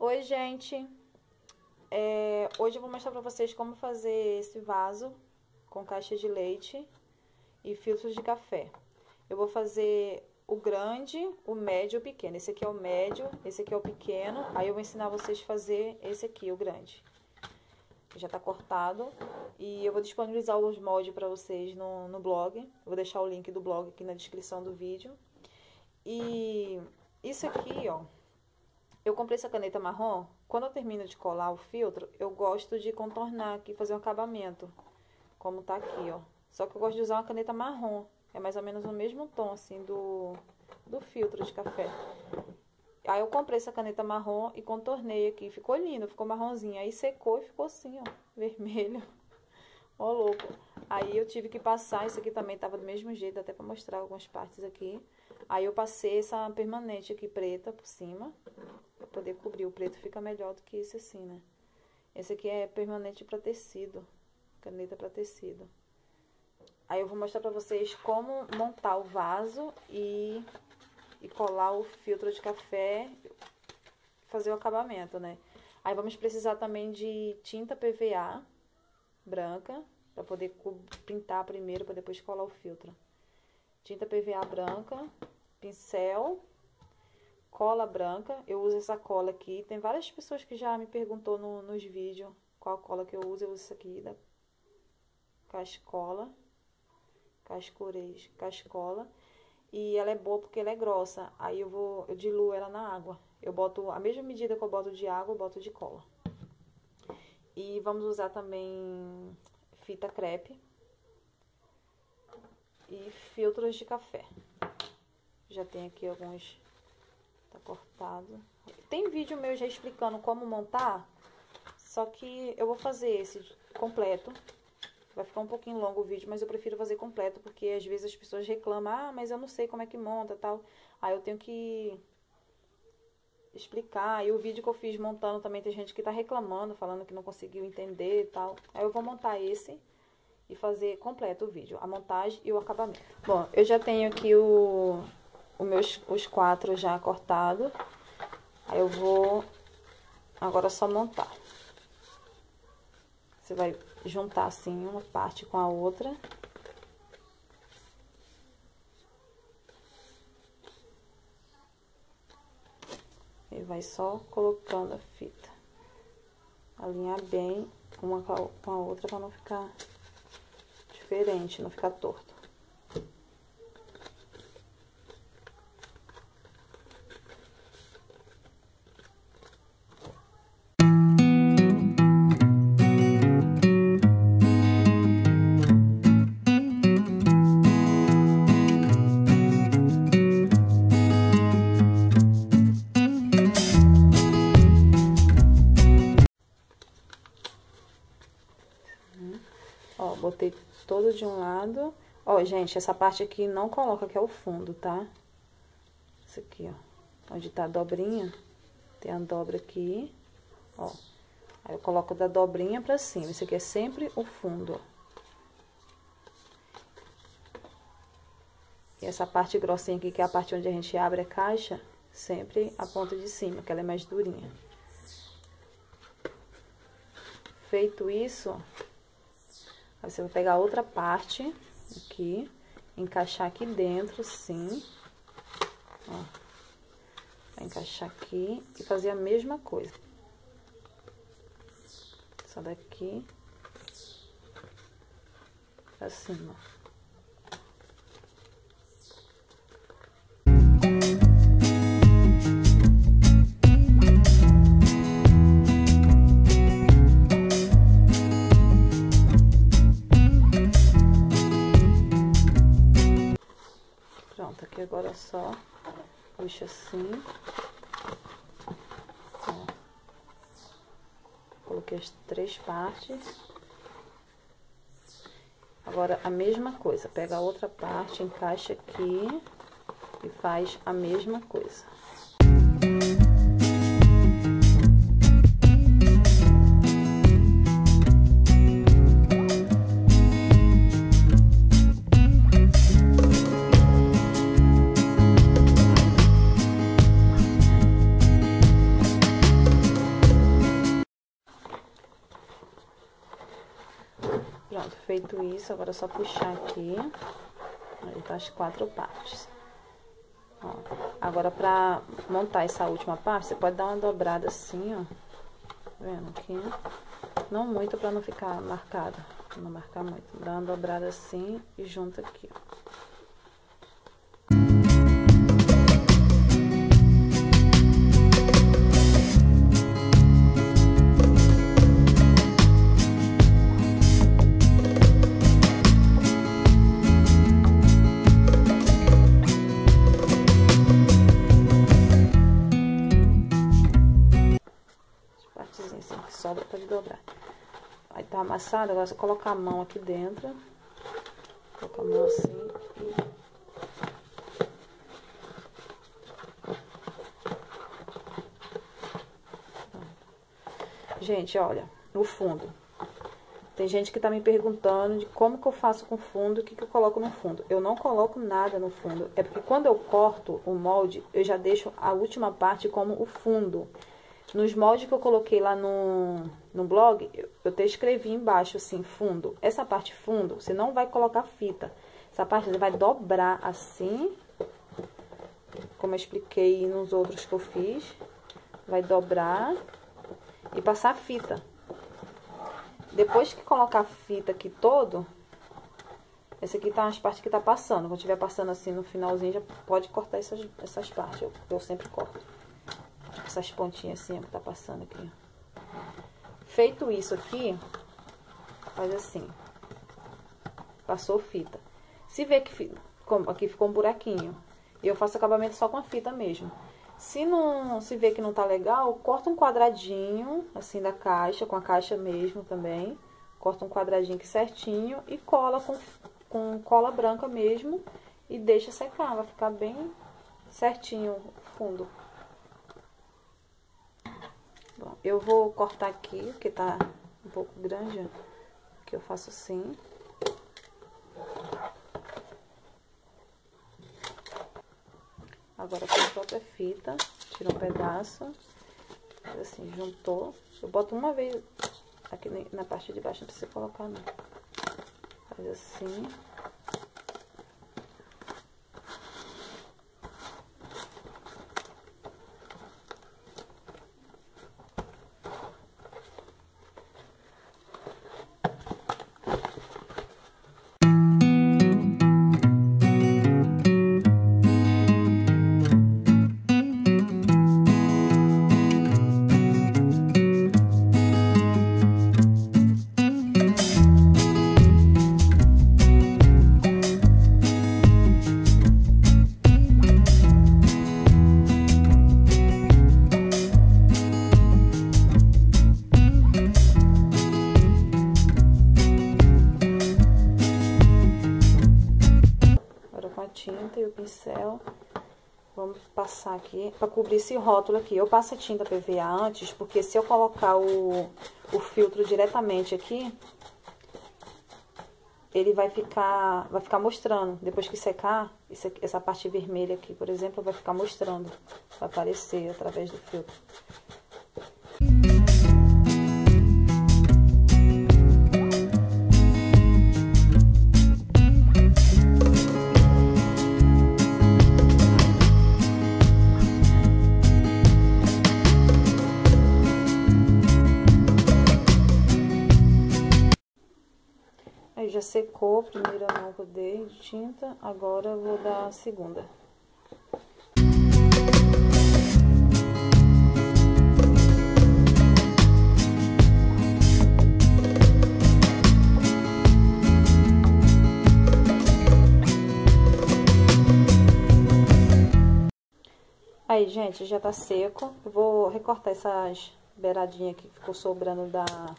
Oi, gente! Hoje eu vou mostrar pra vocês como fazer esse vaso com caixa de leite e filtros de café. Eu vou fazer o grande, o médio e o pequeno. Esse aqui é o médio, esse aqui é o pequeno. Aí eu vou ensinar vocês a fazer esse aqui, o grande. Já tá cortado. E eu vou disponibilizar os moldes pra vocês no blog. Eu vou deixar o link do blog aqui na descrição do vídeo. E isso aqui, ó. Eu comprei essa caneta marrom. Quando eu termino de colar o filtro, eu gosto de contornar aqui, fazer um acabamento. Como tá aqui, ó. Só que eu gosto de usar uma caneta marrom. É mais ou menos o mesmo tom, assim, do filtro de café. Aí eu comprei essa caneta marrom e contornei aqui. Ficou lindo, ficou marronzinho. Aí secou e ficou assim, ó, vermelho. Ó, louco. Aí eu tive que passar, isso aqui também tava do mesmo jeito, até pra mostrar algumas partes aqui. Aí eu passei essa permanente aqui preta por cima, pra poder cobrir. O preto fica melhor do que esse assim, né? Esse aqui é permanente pra tecido, caneta pra tecido. Aí eu vou mostrar pra vocês como montar o vaso e colar o filtro de café, fazer o acabamento, né? Aí vamos precisar também de tinta PVA branca, pra poder pintar primeiro, pra depois colar o filtro. Tinta PVA branca, pincel, cola branca. Eu uso essa cola aqui. Tem várias pessoas que já me perguntou nos vídeos qual cola que eu uso. Eu uso essa aqui da Cascola. Cascola. E ela é boa porque ela é grossa. Aí eu diluo ela na água. Eu boto a mesma medida que eu boto de água, eu boto de cola. E vamos usar também fita crepe e filtros de café. Já tem aqui alguns, tá cortado. Tem vídeo meu já explicando como montar, só que eu vou fazer esse completo. Vai ficar um pouquinho longo o vídeo, mas eu prefiro fazer completo, porque às vezes as pessoas reclamam, ah, mas eu não sei como é que monta e tal. Aí eu tenho que explicar. E o vídeo que eu fiz montando também tem gente que tá reclamando, falando que não conseguiu entender e tal. Aí eu vou montar esse e fazer completo o vídeo, a montagem e o acabamento. Bom, eu já tenho aqui os quatro já cortados. Aí eu vou agora só montar. Você vai juntar assim uma parte com a outra. E vai só colocando a fita. Alinhar bem uma com a outra para não ficar diferente, não ficar torto. Ó, botei todo de um lado. Ó, gente, essa parte aqui não coloca, que é o fundo, tá? Isso aqui, ó. Onde tá a dobrinha, tem a dobra aqui, ó. Aí eu coloco da dobrinha pra cima. Isso aqui é sempre o fundo, ó. E essa parte grossinha aqui, que é a parte onde a gente abre a caixa, sempre a ponta de cima, que ela é mais durinha. Feito isso, ó. Aí você vai pegar a outra parte aqui, encaixar aqui dentro, assim, ó. Vai encaixar aqui e fazer a mesma coisa. Essa daqui pra cima. Pronto, aqui agora só puxa assim, ó. Coloquei as três partes. Agora a mesma coisa, pega a outra parte, encaixa aqui e faz a mesma coisa. Feito isso, agora é só puxar aqui. Aí tá as 4 partes. Ó, agora pra montar essa última parte, você pode dar uma dobrada assim, ó. Tá vendo aqui? Não muito pra não ficar marcada. Não marcar muito. Dá uma dobrada assim e junta aqui, ó. Assim, que sobra pode dobrar. Aí tá amassado, agora é só colocar a mão aqui dentro. Colocar a mão assim e... Gente, olha, o fundo. Tem gente que tá me perguntando de como que eu faço com fundo, o que que eu coloco no fundo. Eu não coloco nada no fundo. É porque quando eu corto o molde, eu já deixo a última parte como o fundo. Nos moldes que eu coloquei lá no blog, eu até escrevi embaixo assim, fundo. Essa parte fundo, você não vai colocar fita. Essa parte você vai dobrar assim, como eu expliquei nos outros que eu fiz. Vai dobrar e passar a fita. Depois que colocar a fita aqui todo, essa aqui tá as partes que tá passando. Quando estiver passando assim no finalzinho, já pode cortar essas partes. Eu sempre corto. Essas pontinhas assim, ó, que tá passando aqui. Feito isso aqui, faz assim. Passou fita. Se vê que aqui ficou um buraquinho, eu faço acabamento só com a fita mesmo. Se vê que não tá legal, corta um quadradinho assim da caixa, com a caixa mesmo também. Corta um quadradinho aqui certinho e cola com cola branca mesmo e deixa secar, vai ficar bem certinho o fundo. Bom, eu vou cortar aqui, porque tá um pouco grande, ó, que eu faço assim. Agora com a própria fita, tira um pedaço, faz assim, juntou. Eu boto uma vez aqui na parte de baixo, não precisa colocar não. Faz assim. Tinta e o pincel, vamos passar aqui para cobrir esse rótulo aqui. Eu passo a tinta PVA antes, porque se eu colocar o filtro diretamente aqui, ele vai ficar mostrando. Depois que secar, essa parte vermelha aqui, por exemplo, vai ficar mostrando, vai aparecer através do filtro. Aí já secou a primeira mão que eu dei de tinta, agora eu vou dar a segunda. Aí, gente, já tá seco. Eu vou recortar essas beiradinhas que ficou sobrando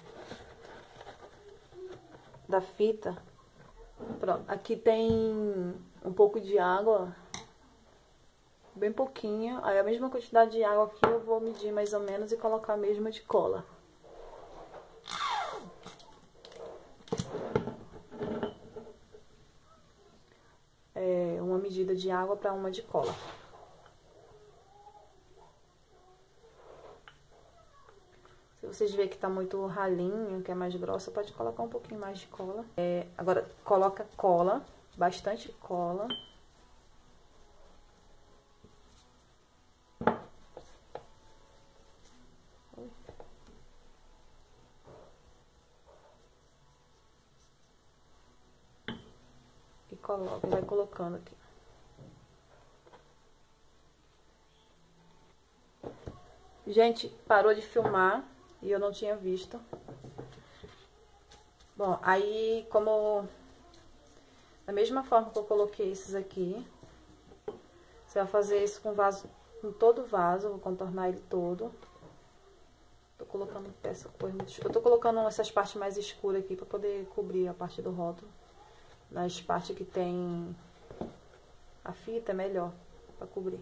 da fita. Pronto, aqui tem um pouco de água, bem pouquinho. Aí a mesma quantidade de água aqui eu vou medir mais ou menos e colocar a mesma de cola. É uma medida de água para uma de cola. vocês verem que tá muito ralinho, que é mais grossa, pode colocar um pouquinho mais de cola. Agora, coloca cola, bastante cola. E coloca, vai colocando aqui. Gente, parou de filmar e eu não tinha visto. Bom, aí como... Da mesma forma que eu coloquei esses aqui, você vai fazer isso com vaso, com todo o vaso, vou contornar ele todo. Tô colocando peça, eu tô colocando essas partes mais escuras aqui pra poder cobrir a parte do rótulo. Nas partes que tem a fita é melhor pra cobrir.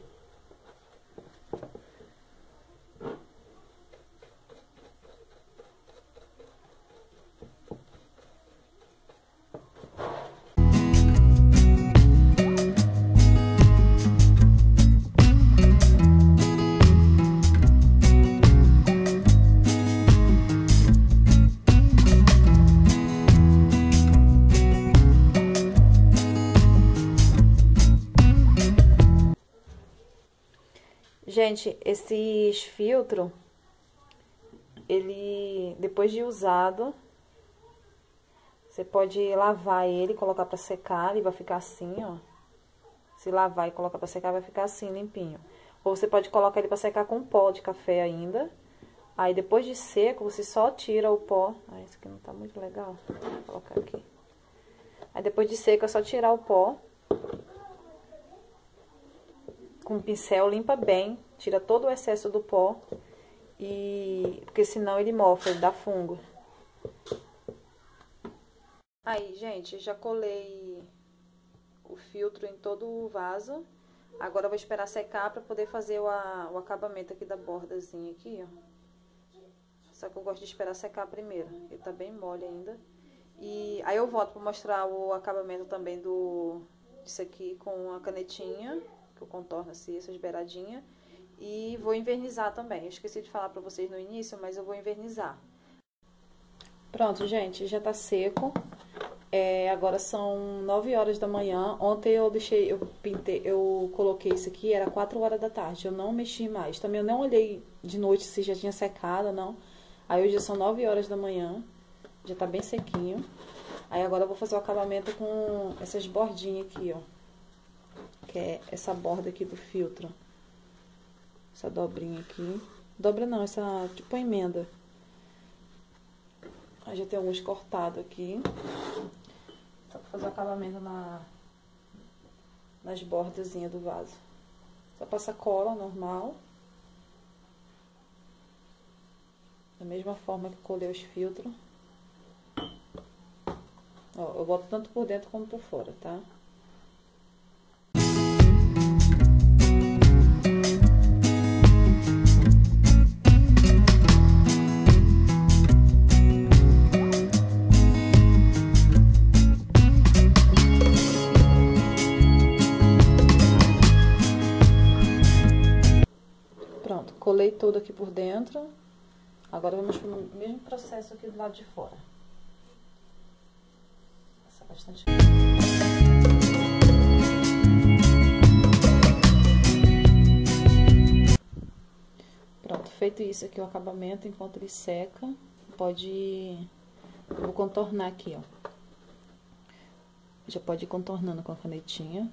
Gente, esses filtros, ele, depois de usado, você pode lavar ele, colocar pra secar, ele vai ficar assim, ó. Se lavar e colocar pra secar, vai ficar assim, limpinho. Ou você pode colocar ele pra secar com pó de café ainda. Aí, depois de seco, você só tira o pó. Ah, esse aqui não tá muito legal. Vou colocar aqui. Aí, depois de seco, é só tirar o pó. Com o pincel, limpa bem, tira todo o excesso do pó, porque senão ele mofa, ele dá fungo. Aí, gente, já colei o filtro em todo o vaso. Agora eu vou esperar secar pra poder fazer o acabamento aqui da bordazinha aqui, ó. Só que eu gosto de esperar secar primeiro, ele tá bem mole ainda. E aí eu volto pra mostrar o acabamento também disso aqui com a canetinha, que eu contorno assim, essas beiradinhas. E vou invernizar também. Eu esqueci de falar pra vocês no início, mas eu vou invernizar. Pronto, gente, já tá seco. Agora são 9 horas da manhã. Ontem eu coloquei isso aqui, era 4 horas da tarde. Eu não mexi mais. Também eu não olhei de noite se já tinha secado ou não. Aí hoje são 9 horas da manhã. Já tá bem sequinho. Aí agora eu vou fazer o acabamento com essas bordinhas aqui, ó. Que é essa borda aqui do filtro. Essa dobrinha aqui. Dobra não, essa tipo emenda. Aí já tem alguns cortados aqui. Só pra fazer o acabamento nas bordazinhas do vaso. Só passa cola normal. Da mesma forma que colei os filtros. Ó, eu boto tanto por dentro como por fora, tá? Pronto, colei tudo aqui por dentro. Agora vamos para o mesmo processo aqui do lado de fora. Passar bastante. Pronto, feito isso aqui o acabamento, enquanto ele seca, eu vou contornar aqui, ó. Já pode ir contornando com a canetinha.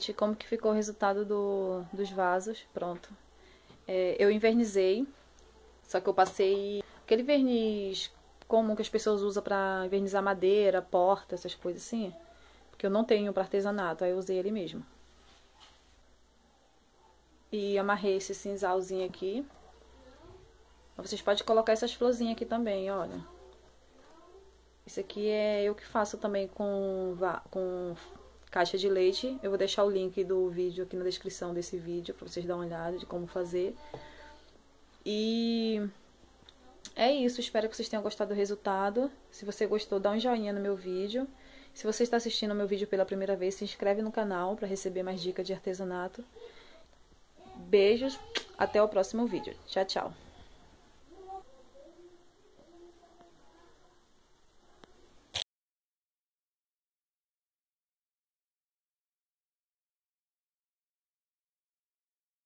gente, como que ficou o resultado dos vasos. Pronto. Eu invernizei, só que eu passei aquele verniz comum que as pessoas usam pra invernizar madeira, porta, essas coisas assim. Porque eu não tenho pra artesanato, aí eu usei ele mesmo. E amarrei esse cinzalzinho aqui. Vocês podem colocar essas florzinhas aqui também, olha. Isso aqui é eu que faço também com caixa de leite. Eu vou deixar o link do vídeo aqui na descrição desse vídeo pra vocês darem uma olhada de como fazer. E é isso, espero que vocês tenham gostado do resultado. Se você gostou, dá um joinha no meu vídeo. Se você está assistindo o meu vídeo pela primeira vez, se inscreve no canal para receber mais dicas de artesanato. Beijos, até o próximo vídeo. Tchau, tchau.